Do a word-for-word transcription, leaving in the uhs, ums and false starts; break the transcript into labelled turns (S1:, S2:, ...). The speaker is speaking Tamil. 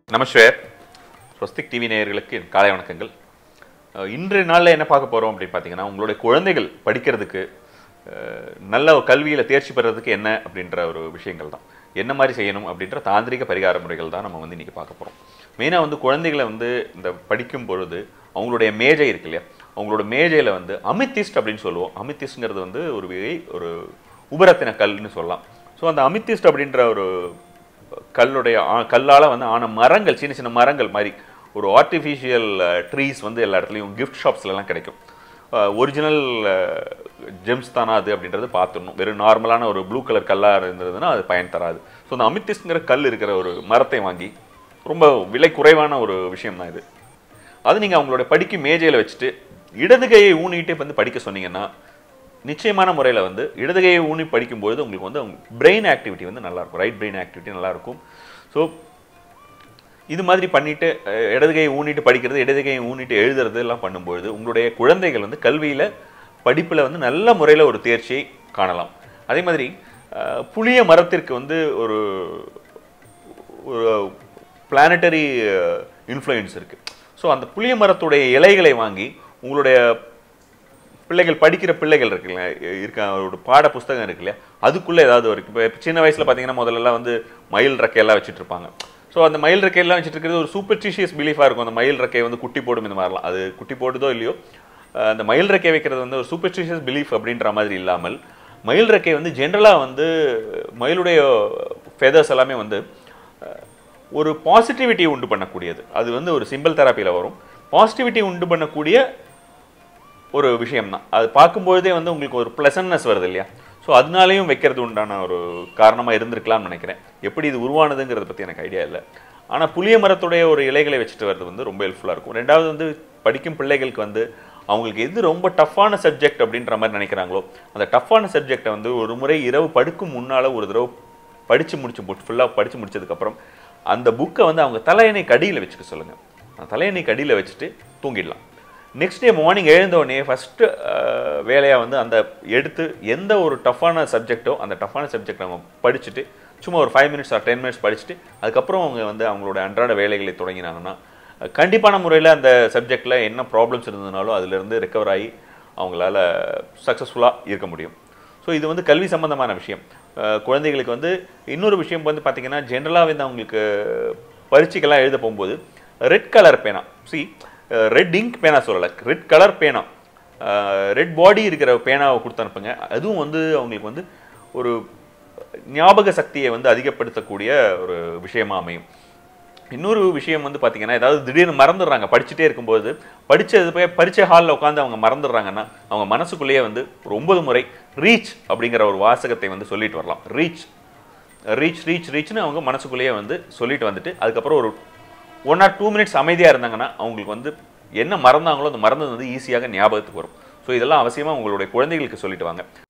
S1: நமஸ்கார். ஸ்வஸ்திக் டிவி நேயர்களுக்கு காலை வணக்கங்கள். இன்றைய நாளில் என்ன பார்க்க போகிறோம் அப்படின்னு பார்த்தீங்கன்னா, உங்களுடைய குழந்தைகள் படிக்கிறதுக்கு நல்ல கல்வியில் தேர்ச்சி பெறதுக்கு என்ன அப்படின்ற ஒரு விஷயங்கள் தான். என்ன மாதிரி செய்யணும் அப்படின்ற தாந்திரிக பரிகார முறைகள் தான் நம்ம வந்து இன்றைக்கி பார்க்க போகிறோம். மெயினாக வந்து குழந்தைகளை வந்து இந்த படிக்கும் பொழுது அவங்களுடைய மேஜை இருக்கு இல்லையா, அவங்களோட மேஜையில் வந்து அமித்திஸ்ட் அப்படின்னு சொல்லுவோம். அமித்திஸ்ட்ங்கிறது வந்து ஒரு வகை ஒரு உபரத்தின கல்னு சொல்லலாம். ஸோ அந்த அமித்திஸ்ட் அப்படின்ற ஒரு கல்லுடைய கல்லால் வந்து ஆன மரங்கள், சின்ன சின்ன மரங்கள் மாதிரி ஒரு ஆர்டிஃபிஷியல் ட்ரீஸ் வந்து எல்லா இடத்துலையும் கிஃப்ட் ஷாப்ஸ்லாம் கிடைக்கும். ஒரிஜினல் ஜெம்ஸ் தானா அது அப்படின்றது பார்த்துடணும். வெறும் நார்மலான ஒரு ப்ளூ கலர் கல்லாக இருந்ததுன்னா அது பயன் தராது. ஸோ அந்த அமித்திஸ்ட்ங்கிற கல் இருக்கிற ஒரு மரத்தை வாங்கி, ரொம்ப விலை குறைவான ஒரு விஷயம் தான் இது. அது நீங்கள் அவங்களுடைய படிக்கும் மேஜையில் வச்சுட்டு இடது கையை ஊனிகிட்டே வந்து படிக்க சொன்னீங்கன்னா, நிச்சயமான முறையில் வந்து இடது கையை ஊனி படிக்கும்போது உங்களுக்கு வந்து பிரெயின் ஆக்டிவிட்டி வந்து நல்லாயிருக்கும். ரைட் பிரெயின் ஆக்டிவிட்டி நல்லாயிருக்கும். ஸோ இது மாதிரி பண்ணிவிட்டு இடது கையை ஊனிட்டு படிக்கிறது, இடது கையை ஊனிட்டு எழுதுறது எல்லாம் பண்ணும்பொழுது உங்களுடைய குழந்தைகள் வந்து கல்வியில் படிப்பில் வந்து நல்ல முறையில் ஒரு தேர்ச்சியை காணலாம். அதே மாதிரி புளிய மரத்திற்கு வந்து ஒரு ஒரு பிளானட்டரி இன்ஃப்ளூயன்ஸ் இருக்குது. ஸோ அந்த புளிய மரத்துடைய இலைகளை வாங்கி உங்களுடைய பிள்ளைகள் படிக்கிற பிள்ளைகள் இருக்குல்ல இருக்க ஒரு பாட புஸ்தகம் இருக்கு இல்லையா, அதுக்குள்ளே ஏதாவது ஒரு இப்போ சின்ன வயசில் பார்த்தீங்கன்னா முதல்லலாம் வந்து மயில் ரெக்கையெல்லாம் வச்சுட்டு இருப்பாங்க. ஸோ அந்த மயில் ரெக்கையெல்லாம் வச்சுட்டு இருக்கிறது ஒரு சூப்பர்ஸ்டிஷியஸ் பிலீஃபாக இருக்கும். அந்த மயில் ரெக்கை வந்து குட்டி போடும் இந்த மாதிரிலாம். அது குட்டி போடுதோ இல்லையோ, அந்த மயில் ரெக்கை வைக்கிறது வந்து ஒரு சூப்பர்ஸ்டிஷியஸ் பிலீஃப் அப்படின்ற மாதிரி இல்லாமல், மயில் ரெக்கை வந்து ஜென்ரலாக வந்து மயிலுடைய ஃபெதர்ஸ் எல்லாமே வந்து ஒரு பாசிட்டிவிட்டி உண்டு பண்ணக்கூடியது. அது வந்து ஒரு சிம்பிள் தெராப்பியில் வரும். பாசிட்டிவிட்டி உண்டு பண்ணக்கூடிய ஒரு விஷயம் தான். அது பார்க்கும்பொழுதே வந்து உங்களுக்கு ஒரு ப்ளசன்ட்னஸ் வருது இல்லையா. ஸோ அதனாலையும் வைக்கிறது உண்டான ஒரு காரணமாக இருந்திருக்கலாம்னு நினைக்கிறேன். எப்படி இது உருவானதுங்கிறத பற்றி எனக்கு ஐடியா இல்லை. ஆனால் புளிய மரத்துடைய ஒரு இலைகளை வச்சுட்டு வர்றது வந்து ரொம்ப ஹெல்ப்ஃபுல்லாக இருக்கும். ரெண்டாவது வந்து படிக்கும் பிள்ளைகளுக்கு வந்து அவங்களுக்கு எது ரொம்ப டஃப்பான சப்ஜெக்ட் அப்படின்ற மாதிரி நினைக்கிறாங்களோ, அந்த டஃப்பான சப்ஜெக்டை வந்து ஒரு முறை இரவு படுக்கும் முன்னால் ஒரு தடவை படித்து முடிச்சு ஃபுல்லாக படித்து முடிச்சதுக்கப்புறம் அந்த புக்கை வந்து அவங்க தலையணை கடியில் வச்சுக்க சொல்லுங்கள். அந்த தலையணை கடியில் வச்சுட்டு தூங்கிடலாம். நெக்ஸ்ட் டே மார்னிங் எழுந்தோடனே ஃபஸ்ட்டு வேலையாக வந்து அந்த எடுத்து எந்த ஒரு டஃப்பான சப்ஜெக்டோ அந்த டஃப்பான சப்ஜெக்ட் அவங்க படிச்சுட்டு சும்மா ஒரு five minutes or ten minutes படிச்சுட்டு அதுக்கப்புறம் அவங்க வந்து அவங்களோட அன்றாட வேலைகளை தொடங்கினாங்கன்னா கண்டிப்பான முறையில் அந்த சப்ஜெக்டில் என்ன ப்ராப்ளம்ஸ் இருந்ததுனாலும் அதிலிருந்து ரெக்கவர் ஆகி அவங்களால சக்ஸஸ்ஃபுல்லாக இருக்க முடியும். ஸோ இது வந்து கல்வி சம்பந்தமான விஷயம். குழந்தைகளுக்கு வந்து இன்னொரு விஷயம் வந்து பார்த்திங்கன்னா, ஜென்ரலாக வந்து அவங்களுக்கு பரீட்சைக்கெல்லாம் எழுத போகும்போது ரெட் கலர் பேனா, சி ரெட் இங்க் பேனா சொல்லலை, ரெட் கலர் பேனா, ரெட் பாடி இருக்கிற பேனாவை கொடுத்து அனுப்புங்க. அதுவும் வந்து அவங்களுக்கு வந்து ஒரு ஞாபக சக்தியை வந்து அதிகப்படுத்தக்கூடிய ஒரு விஷயமா அமையும். இன்னொரு விஷயம் வந்து பார்த்தீங்கன்னா, ஏதாவது திடீர்னு மறந்துடுறாங்க படிச்சுட்டே இருக்கும்போது, படித்தது போய் பரீட்சை ஹாலில் உட்காந்து அவங்க மறந்துடுறாங்கன்னா அவங்க மனசுக்குள்ளேயே வந்து ஒரு ஒன்பது முறை ரீச் அப்படிங்கிற ஒரு வாசகத்தை வந்து சொல்லிட்டு வரலாம். ரீச் ரீச் ரீச் ரீச்னு அவங்க மனசுக்குள்ளேயே வந்து சொல்லிட்டு வந்துட்டு அதுக்கப்புறம் ஒரு ஒன் ஆர் டூ மினிட்ஸ் அமைதியாக இருந்தாங்கன்னா அவங்களுக்கு வந்து என்ன மறந்தாங்களோ அந்த மறந்தது வந்து ஈஸியாக ஞாபகத்துக்கு வரும். ஸோ இதெல்லாம் அவசியமாக உங்களுடைய குழந்தைகளுக்கு சொல்லிட்டு வாங்க.